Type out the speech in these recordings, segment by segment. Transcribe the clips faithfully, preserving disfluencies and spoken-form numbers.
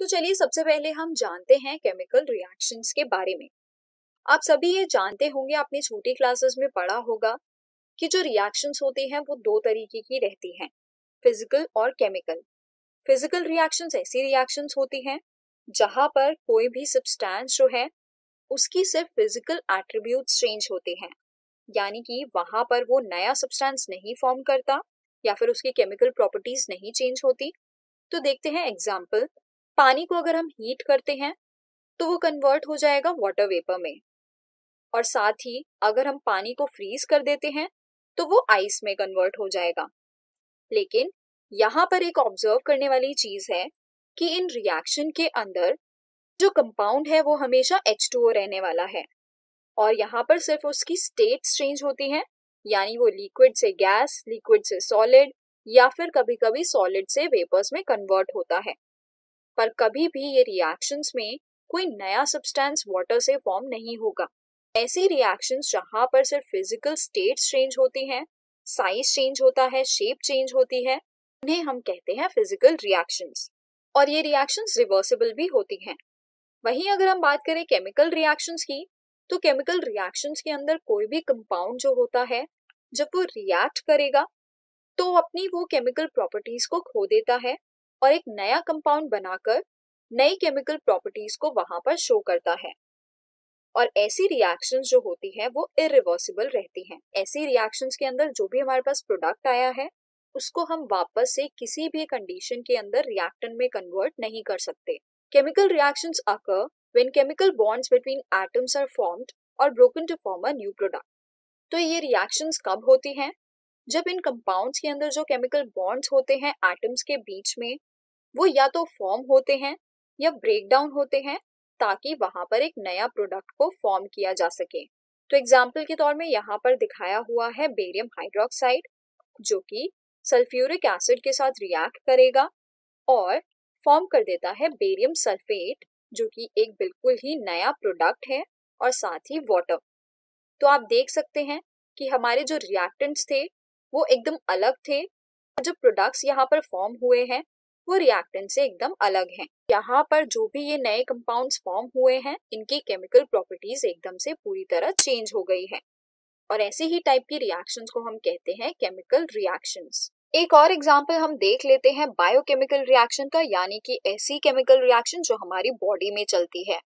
तो चलिए सबसे पहले हम जानते हैं केमिकल रिएक्शंस के बारे में। आप सभी ये जानते होंगे, आपने छोटी क्लासेस में पढ़ा होगा कि जो रिएक्शंस होती हैं वो दो तरीके की रहती हैं, फिजिकल और केमिकल। फिजिकल रिएक्शंस ऐसी रिएक्शंस होती हैं जहां पर कोई भी सब्सटेंस जो है उसकी सिर्फ फिजिकल एट्रीब्यूट्स चेंज होते हैं, यानी कि वहां पर वो नया सब्सटेंस नहीं फॉर्म करता या फिर उसकी केमिकल प्रॉपर्टीज नहीं चेंज होती। तो देखते हैं एग्जाम्पल। पानी को अगर हम हीट करते हैं तो वो कन्वर्ट हो जाएगा वाटर वेपर में, और साथ ही अगर हम पानी को फ्रीज कर देते हैं तो वो आइस में कन्वर्ट हो जाएगा। लेकिन यहाँ पर एक ऑब्जर्व करने वाली चीज है कि इन रिएक्शन के अंदर जो कंपाउंड है वो हमेशा एच टू ओ रहने वाला है, और यहाँ पर सिर्फ उसकी स्टेट्स चेंज होती हैं, यानी वो लिक्विड से गैस, लिक्विड से सॉलिड या फिर कभी कभी सॉलिड से वेपर्स में कन्वर्ट होता है। पर कभी भी ये रिएक्शंस में कोई नया सब्सटेंस वाटर से फॉर्म नहीं होगा। ऐसी रिएक्शंस जहां पर सिर्फ फिजिकल स्टेट्स चेंज होती हैं, साइज चेंज होता है, शेप चेंज होती है, उन्हें हम कहते हैं फिजिकल रिएक्शंस। और ये रिएक्शंस रिवर्सिबल भी होती हैं। वहीं अगर हम बात करें केमिकल रिएक्शंस की, तो केमिकल रिएक्शंस के अंदर कोई भी कंपाउंड जो होता है जब वो रिएक्ट करेगा तो अपनी वो केमिकल प्रॉपर्टीज को खो देता है और एक नया कंपाउंड बनाकर नई केमिकल प्रॉपर्टीज को वहां पर शो करता है। और ऐसी रिएक्शंस जो होती है वो इरिवर्सिबल रहती हैं। ऐसी रिएक्शंस के अंदर जो भी हमारे पास प्रोडक्ट आया है उसको हम वापस से किसी भी कंडीशन के अंदर रिएक्टेंट में कन्वर्ट नहीं कर सकते। Chemical reactions occur when chemical bonds between atoms are formed और broken to form a new product. तो ये रिएक्शंस कब होती हैं? जब इन कंपाउंड्स के अंदर जो केमिकल बॉन्ड्स होते हैं एटम्स के बीच में, वो या तो फॉर्म होते हैं या ब्रेक डाउन होते हैं ताकि वहां पर एक नया प्रोडक्ट को फॉर्म किया जा सके। तो एग्जाम्पल के तौर में यहाँ पर दिखाया हुआ है बेरियम हाइड्रोक्साइड, जो कि सल्फ्यूरिक एसिड के साथ रिएक्ट करेगा और फॉर्म कर देता है बेरियम सल्फेट, जो कि एक बिल्कुल ही नया प्रोडक्ट है, और साथ ही वाटर। तो आप देख सकते हैं कि हमारे जो रिएक्टेंट्स थे वो एकदम अलग थे, और जो प्रोडक्ट्स यहाँ पर फॉर्म हुए हैं वो रिएक्टेंट से एकदम अलग हैं। यहाँ पर जो भी ये नए कंपाउंड्स फॉर्म हुए हैं इनकी केमिकल प्रॉपर्टीज एकदम से पूरी तरह चेंज हो गई है, और ऐसे ही टाइप की रिएक्शंस को हम कहते हैं केमिकल रिएक्शंस। एक और एग्जांपल हम देख लेते हैं बायोकेमिकल रिएक्शन का, यानी कि ऐसी केमिकल रिएक्शन जो हमारी बॉडी में चलती है।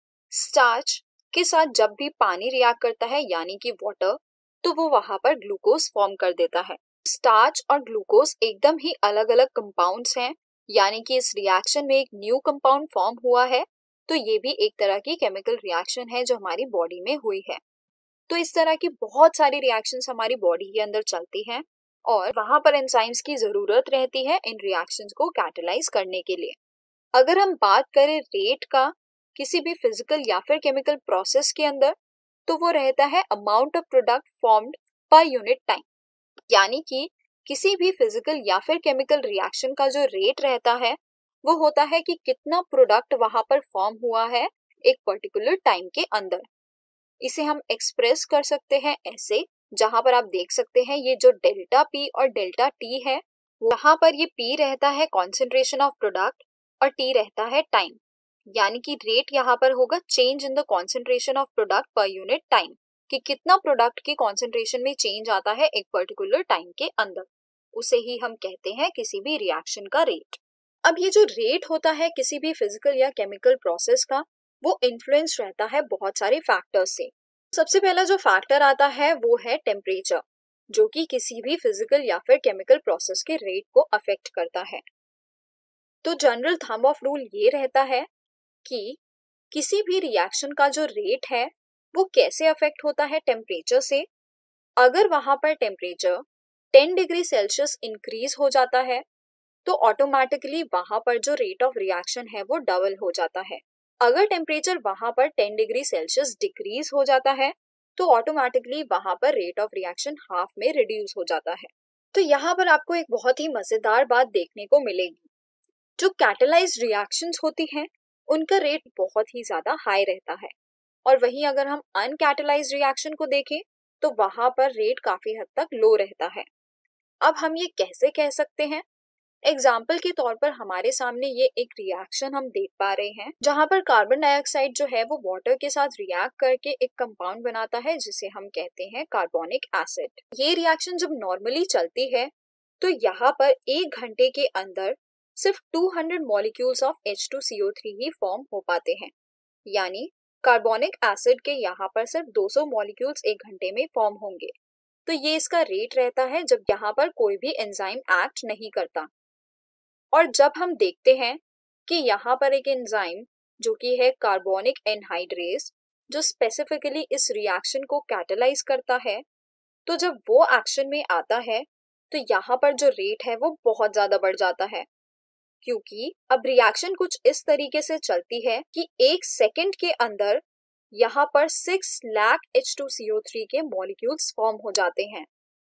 स्टार्च के साथ जब भी पानी रिएक्ट करता है यानी कि वाटर, तो वो वहां पर ग्लूकोज फॉर्म कर देता है। स्टार्च और ग्लूकोज एकदम ही अलग अलग कंपाउंड्स हैं, यानी कि इस रिएक्शन में एक न्यू कंपाउंड फॉर्म हुआ है। तो ये भी एक तरह की केमिकल रिएक्शन है जो हमारी बॉडी में हुई है। तो इस तरह की बहुत सारी रिएक्शंस हमारी बॉडी के अंदर चलती हैं, और वहां पर एंजाइम्स की जरूरत रहती है इन रिएक्शंस को कैटेलाइज करने के लिए। अगर हम बात करें रेट का किसी भी फिजिकल या फिर केमिकल प्रोसेस के अंदर, तो वो रहता है amount of product formed per unit time, यानी कि किसी भी फिजिकल या फिर केमिकल रिएक्शन का जो रेट रहता है वो होता है कि कितना प्रोडक्ट वहां पर फॉर्म हुआ है एक पर्टिकुलर टाइम के अंदर। इसे हम एक्सप्रेस कर सकते हैं ऐसे, जहां पर आप देख सकते हैं ये जो डेल्टा पी और डेल्टा टी है, वहां पर ये पी रहता है कॉन्सेंट्रेशन ऑफ प्रोडक्ट और टी रहता है टाइम, यानी कि रेट यहाँ पर होगा change in the concentration of product per unit time, कि कितना प्रोडक्ट की कॉन्सेंट्रेशन में चेंज आता है एक पर्टिकुलर टाइम के अंदर। उसे ही हम कहते हैं किसी भी रिएक्शन का रेट। अब ये जो रेट होता है किसी भी फिजिकल या केमिकल प्रोसेस का, वो इन्फ्लुएंस रहता है बहुत सारे फैक्टर्स से। सबसे पहला जो फैक्टर आता है वो है टेम्परेचर, जो कि किसी भी फिजिकल या फिर केमिकल प्रोसेस के रेट को अफेक्ट करता है। तो जनरल थंब ऑफ रूल ये रहता है कि किसी भी रिएक्शन का जो रेट है वो कैसे अफेक्ट होता है टेम्परेचर से। अगर वहां पर temperature ten degree Celsius increase हो जाता है तो ऑटोमेटिकली वहां पर जो रेट ऑफ रिएक्शन है वो डबल हो जाता है। अगर टेम्परेचर वहां पर टेन डिग्री सेल्सियस डिक्रीज हो जाता है तो ऑटोमेटिकली वहां पर रेट ऑफ रिएक्शन हाफ में रिड्यूस हो जाता है। तो यहाँ पर आपको एक बहुत ही मजेदार बात देखने को मिलेगी, जो कैटेलाइज्ड रिएक्शंस होती हैं उनका रेट बहुत ही ज्यादा हाई रहता है, और वहीं अगर हम अनकैटेलाइज्ड रिएक्शन को देखें तो वहां पर रेट काफी हद तक लो रहता है। अब हम ये कैसे कह सकते हैं? एग्जाम्पल के तौर पर हमारे सामने ये एक रिएक्शन हम देख पा रहे हैं जहाँ पर कार्बन डाइऑक्साइड जो है वो वाटर के साथ रिएक्ट करके एक कंपाउंड बनाता है जिसे हम कहते हैं कार्बोनिक एसिड। ये रिएक्शन जब नॉर्मली चलती है तो यहाँ पर एक घंटे के अंदर सिर्फ दो सौ molecules of H two C O three ही फॉर्म हो पाते हैं, यानी कार्बोनिक एसिड के यहाँ पर सिर्फ दो सौ मॉलिक्यूल्स एक घंटे में फॉर्म होंगे। तो ये इसका रेट रहता है जब यहाँ पर कोई भी एंजाइम एक्ट नहीं करता। और जब हम देखते हैं कि यहाँ पर एक एंजाइम जो कि है कार्बोनिक एनहाइड्रेज जो स्पेसिफिकली इस रिएक्शन को कैटलाइज करता है, तो जब वो एक्शन में आता है तो यहाँ पर जो रेट है वो बहुत ज्यादा बढ़ जाता है, क्योंकि अब रिएक्शन कुछ इस तरीके से चलती है कि एक सेकंड के अंदर यहाँ पर six lakh H two C O three के मॉलिक्यूल्स फॉर्म हो जाते हैं।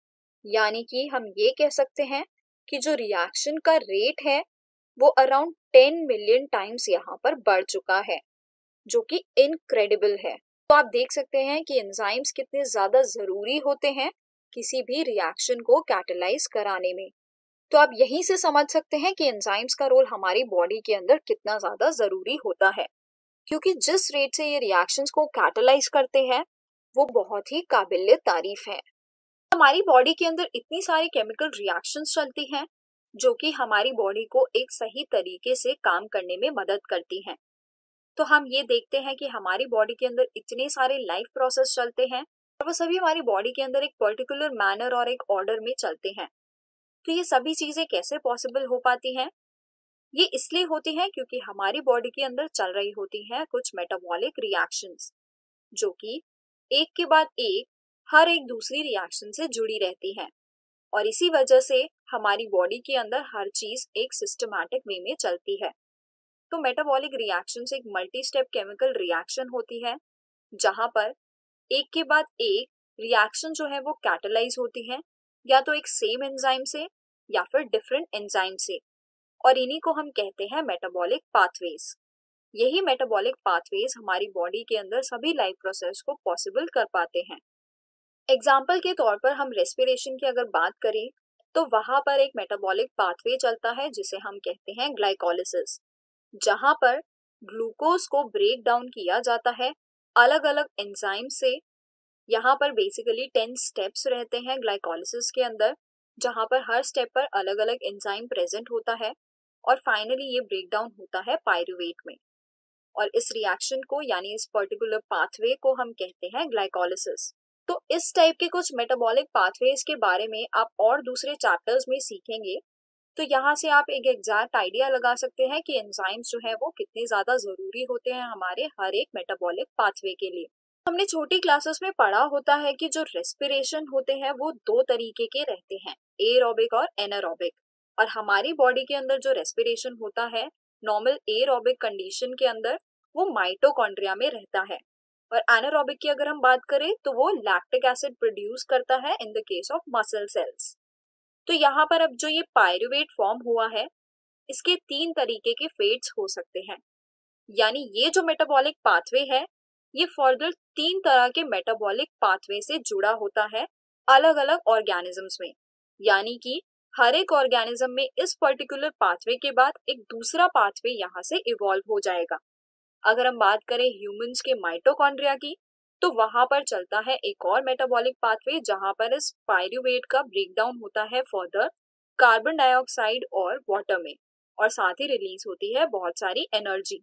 यानी कि हम ये कह सकते हैं कि जो रिएक्शन का रेट है वो अराउंड टेन मिलियन टाइम्स यहाँ पर बढ़ चुका है, जो कि इनक्रेडिबल है। तो आप देख सकते हैं कि एंजाइम्स कितने ज्यादा जरूरी होते हैं किसी भी रिएक्शन को कैटलाइज कराने में। तो आप यहीं से समझ सकते हैं कि एंजाइम्स का रोल हमारी बॉडी के अंदर कितना ज्यादा जरूरी होता है, क्योंकि जिस रेट से ये रिएक्शंस को कैटलाइज करते हैं वो बहुत ही काबिल तारीफ है। हमारी बॉडी के अंदर इतनी सारी केमिकल रिएक्शंस चलती हैं जो कि हमारी बॉडी को एक सही तरीके से काम करने में मदद करती हैं। तो हम ये देखते हैं कि हमारी बॉडी के अंदर इतने सारे लाइफ प्रोसेस चलते हैं और वो सभी हमारी बॉडी के अंदर एक पर्टिकुलर मैनर और एक ऑर्डर में चलते हैं। तो ये सभी चीजें कैसे पॉसिबल हो पाती हैं? ये इसलिए होती हैं क्योंकि हमारी बॉडी के अंदर चल रही होती हैं कुछ मेटाबॉलिक रिएक्शंस जो कि एक के बाद एक हर एक दूसरी रिएक्शन से जुड़ी रहती हैं, और इसी वजह से हमारी बॉडी के अंदर हर चीज एक सिस्टमैटिक वे में चलती है। तो मेटाबॉलिक रिएक्शंस एक मल्टी स्टेप केमिकल रिएक्शन होती है जहां पर एक के बाद एक रिएक्शन जो है वो कैटलाइज होती है या तो एक सेम एंजाइम से या फिर डिफरेंट एंजाइम से, और इन्हीं को हम कहते हैं मेटाबॉलिक पाथवेज। यही मेटाबॉलिक पाथवेज हमारी बॉडी के अंदर सभी लाइफ प्रोसेस को पॉसिबल कर पाते हैं। एग्जाम्पल के तौर पर हम रेस्पिरेशन की अगर बात करें तो वहां पर एक मेटाबॉलिक पाथवे चलता है जिसे हम कहते हैं ग्लाइकोलिसिस, जहां पर ग्लूकोज को ब्रेक डाउन किया जाता है अलग अलग एंजाइम से। यहाँ पर बेसिकली टेन स्टेप्स रहते हैं ग्लाइकोलिसिस के अंदर, जहां पर हर स्टेप पर अलग अलग एंजाइम प्रेजेंट होता है और फाइनली ये ब्रेक डाउन होता है पायरुवेट में, और इस रिएक्शन को यानी इस पर्टिकुलर पाथवे को हम कहते हैं ग्लाइकोलिसिस। तो इस टाइप के कुछ मेटाबॉलिक पाथवेज के बारे में आप और दूसरे चैप्टर्स में सीखेंगे, तो यहाँ से आप एक एग्जैक्ट आइडिया लगा सकते हैं कि एंजाइम्स जो है वो कितने ज्यादा जरूरी होते हैं हमारे हर एक मेटाबॉलिक पाथवे के लिए। हमने छोटी क्लासेस में पढ़ा होता है कि जो रेस्पिरेशन होते हैं वो दो तरीके के रहते हैं, एरोबिक और एनारोबिक। और हमारी बॉडी के अंदर जो रेस्पिरेशन होता है नॉर्मल एरोबिक कंडीशन के अंदर वो माइटोकॉन्ड्रिया में रहता है, और एनारोबिक की अगर हम बात करें तो वो लैक्टिक एसिड प्रोड्यूस करता है in the case of muscle cells. तो यहाँ पर अब जो ये पायरुवेट फॉर्म हुआ है इसके तीन तरीके के फेट्स हो सकते हैं, यानी ये जो मेटाबॉलिक पाथवे है ये फर्दर तीन तरह के मेटाबॉलिक पाथवे से जुड़ा होता है अलग अलग ऑर्गेनिजम्स में। यानी कि हर एक ऑर्गेनिज्म में इस पर्टिकुलर पाथवे के बाद एक दूसरा पाथवे यहाँ से इवॉल्व हो जाएगा। अगर हम बात करें ह्यूमंस के माइटोकॉन्ड्रिया की तो वहां पर चलता है एक और मेटाबॉलिक पाथवे जहां पर इस पायरुवेट का ब्रेकडाउन होता है फर्दर कार्बन डाइऑक्साइड और वाटर में, और साथ ही रिलीज होती है बहुत सारी एनर्जी।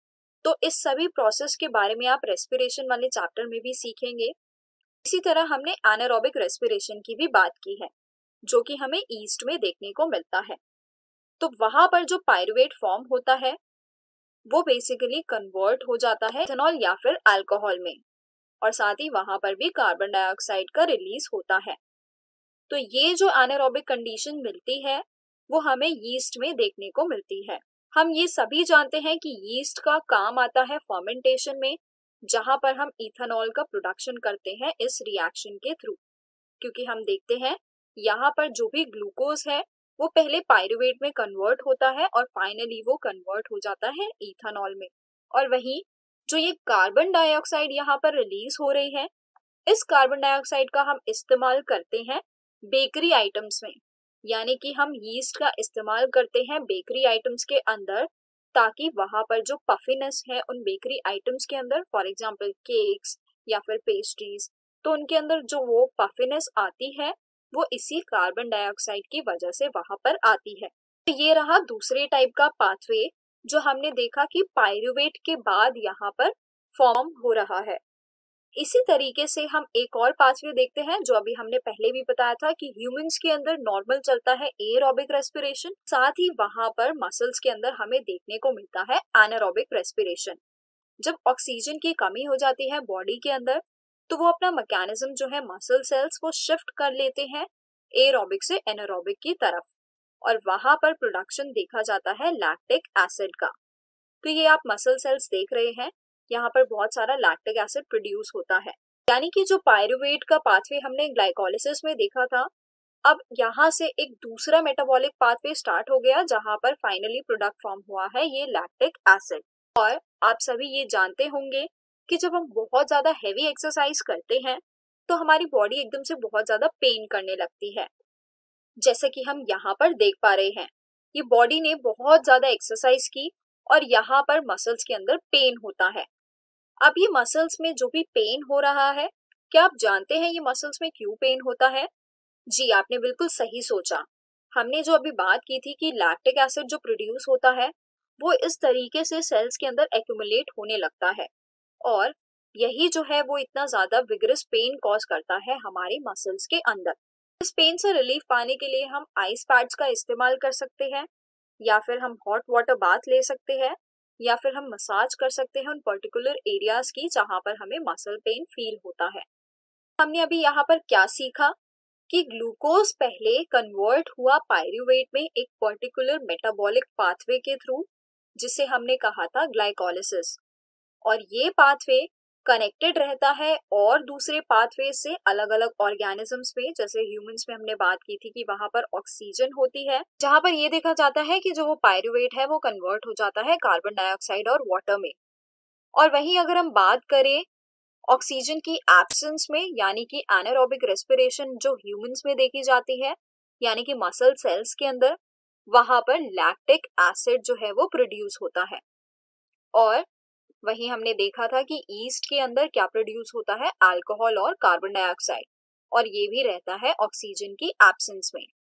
तो इस सभी प्रोसेस के बारे में आप रेस्पिरेशन वाले चैप्टर में भी सीखेंगे। इसी तरह हमने एनारोबिक रेस्पिरेशन की भी बात की है जो कि हमें ईस्ट में देखने को मिलता है। तो वहां पर जो पायरुवेट फॉर्म होता है वो बेसिकली कन्वर्ट हो जाता है इथेनॉल या फिर अल्कोहल में, और साथ ही वहां पर भी कार्बन डाइऑक्साइड का रिलीज होता है। तो ये जो एनारोबिक कंडीशन मिलती है वो हमें यीस्ट में देखने को मिलती है। हम ये सभी जानते हैं कि यीस्ट का काम आता है फर्मेंटेशन में, जहां पर हम इथेनॉल का प्रोडक्शन करते हैं इस रिएक्शन के थ्रू, क्योंकि हम देखते हैं यहाँ पर जो भी ग्लूकोज है वो पहले पायरुवेट में कन्वर्ट होता है और फाइनली वो कन्वर्ट हो जाता है इथेनॉल में। और वहीं जो ये कार्बन डाइऑक्साइड यहाँ पर रिलीज हो रही है, इस कार्बन डाइऑक्साइड का हम इस्तेमाल करते हैं बेकरी आइटम्स में, यानी कि हम यीस्ट का इस्तेमाल करते हैं बेकरी आइटम्स के अंदर, ताकि वहां पर जो पफिनेस है उन बेकरी आइटम्स के अंदर, फॉर एग्जांपल केक्स या फिर पेस्ट्रीज, तो उनके अंदर जो वो पफिनेस आती है वो इसी कार्बन डाइऑक्साइड की वजह से वहां पर आती है। तो ये रहा दूसरे टाइप का पाथवे जो हमने देखा कि पायरुवेट के बाद यहाँ पर फॉर्म हो रहा है। इसी तरीके से हम एक और पाथवे देखते हैं जो अभी हमने पहले भी बताया था कि ह्यूमंस के अंदर नॉर्मल चलता है एरोबिक रेस्पिरेशन, साथ ही वहां पर मसल्स के अंदर हमें देखने को मिलता है एनारोबिक रेस्पिरेशन। जब ऑक्सीजन की कमी हो जाती है बॉडी के अंदर तो वो अपना मैकेनिज्म जो है मसल सेल्स वो शिफ्ट कर लेते हैं एरोबिक से एनारोबिक की तरफ, और वहां पर प्रोडक्शन देखा जाता है लैक्टिक एसिड का। तो ये आप मसल सेल्स देख रहे हैं, यहाँ पर बहुत सारा लैक्टिक एसिड प्रोड्यूस होता है। यानी कि जो पायरुवेट का पाथवे हमने ग्लाइकोलिसिस में देखा था, अब यहाँ से एक दूसरा मेटाबॉलिक पाथवे स्टार्ट हो गया जहां पर फाइनली प्रोडक्ट फॉर्म हुआ है ये लैक्टिक एसिड। और आप सभी ये जानते होंगे कि जब हम बहुत ज्यादा हैवी एक्सरसाइज करते हैं तो हमारी बॉडी एकदम से बहुत ज्यादा पेन करने लगती है, जैसे कि हम यहाँ पर देख पा रहे हैं। ये बॉडी ने बहुत ज्यादा एक्सरसाइज की और यहाँ पर मसल्स के अंदर पेन होता है। अब ये मसल्स में जो भी पेन हो रहा है, क्या आप जानते हैं ये मसल्स में क्यों पेन होता है? जी, आपने बिल्कुल सही सोचा। हमने जो अभी बात की थी कि लैक्टिक एसिड जो प्रोड्यूस होता है वो इस तरीके से सेल्स के अंदर एक्यूमुलेट होने लगता है, और यही जो है वो इतना ज्यादा विगरस पेन कॉज करता है हमारे मसल्स के अंदर। इस पेन से रिलीफ पाने के लिए हम आइस पैड्स का इस्तेमाल कर सकते हैं, या फिर हम हॉट वाटर बाथ ले सकते हैं, या फिर हम मसाज कर सकते हैं उन पर्टिकुलर एरियाज की जहां पर हमें मसल पेन फील होता है। हमने अभी यहाँ पर क्या सीखा कि ग्लूकोज पहले कन्वर्ट हुआ पायरुवेट में एक पर्टिकुलर मेटाबॉलिक पाथवे के थ्रू, जिसे हमने कहा था ग्लाइकोलिसिस, और ये पाथवे कनेक्टेड रहता है और दूसरे पाथवे से अलग अलग ऑर्गेनिजम्स में, जैसे ह्यूमंस में हमने बात की थी कि वहां पर ऑक्सीजन होती है, जहां पर ये देखा जाता है कि जो वो पायरुवेट है वो कन्वर्ट हो जाता है कार्बन डाइऑक्साइड और वाटर में। और वहीं अगर हम बात करें ऑक्सीजन की एब्सेंस में, यानी कि एनारोबिक रेस्पिरेशन जो ह्यूमंस में देखी जाती है, यानी कि मसल सेल्स के अंदर, वहां पर लैक्टिक एसिड जो है वो प्रोड्यूस होता है। और वहीं हमने देखा था कि ईस्ट के अंदर क्या प्रोड्यूस होता है, अल्कोहल और कार्बन डाइऑक्साइड, और ये भी रहता है ऑक्सीजन की एब्सेंस में।